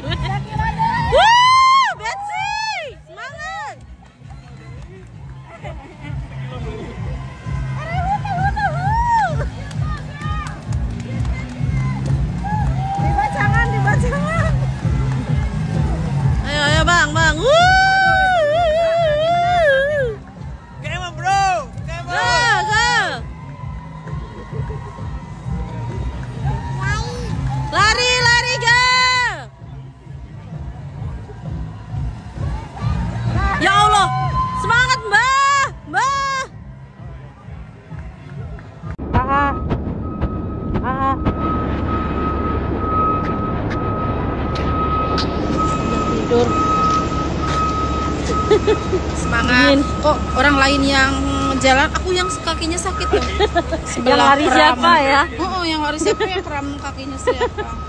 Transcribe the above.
Wuh, Betsy, semangat. Dibacangan. Ayo bang. Come on, bro. Come on. Go. Lari, go. Ya Allah, semangat Mbah. Tidur. Semangat. Kok orang lain yang jalan, aku yang kakinya sakit loh. Yang lari siapa ya? Oh, yang lari siapa, yang kram kakinya siapa?